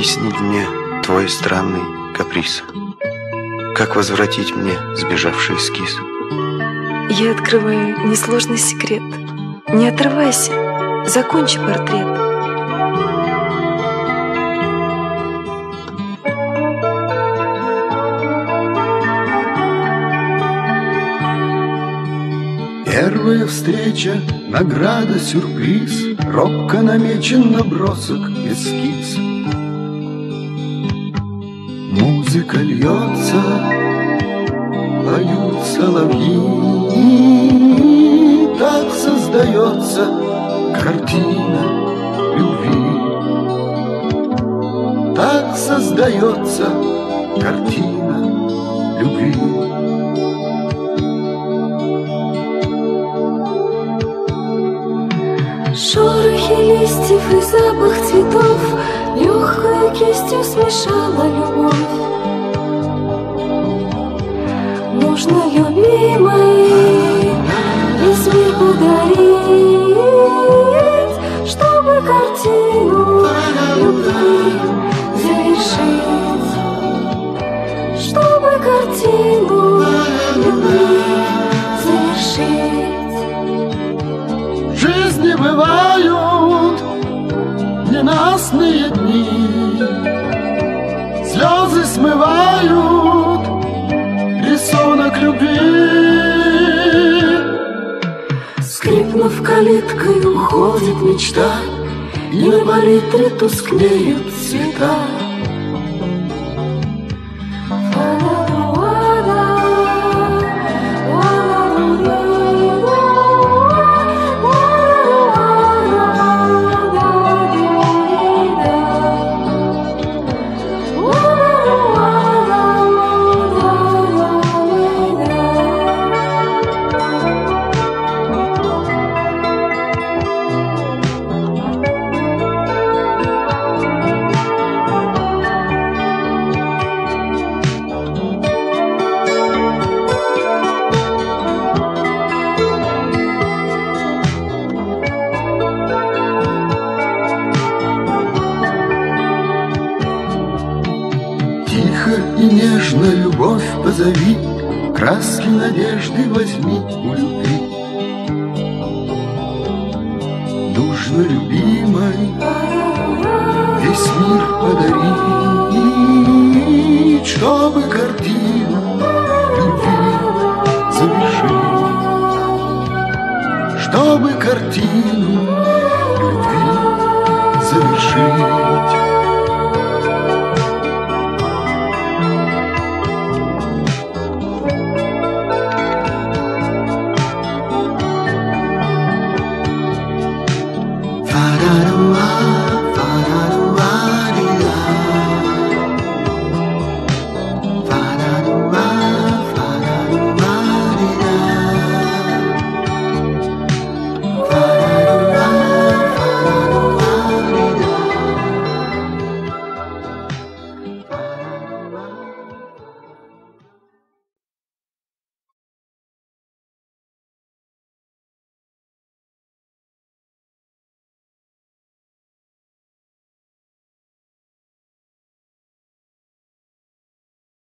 Объяснить мне твой странный каприз. Как возвратить мне сбежавший эскиз? Я открываю несложный секрет. Не отрывайся, закончи портрет. Первая встреча, награда, сюрприз, робко намечен набросок, эскиз. Музыка льется, поют соловьи, так создается картина любви. Так создается картина любви. Шорохи листьев и запах цветов легкой кистью смешала любовь. Нужно любимой весь мир подарить, чтобы картину любви завершить, чтобы картину любви завершить. В жизни бывают ненастные дни, слезы смывают рисунок любви. Скрипнув калиткой, уходит мечта, и на палитре тускнеют цвета. Тихо и нежно любовь позови, краски надежды возьми у любви. Нужно любимой весь мир подарить, чтобы картину любви завершить, чтобы картину любви завершить.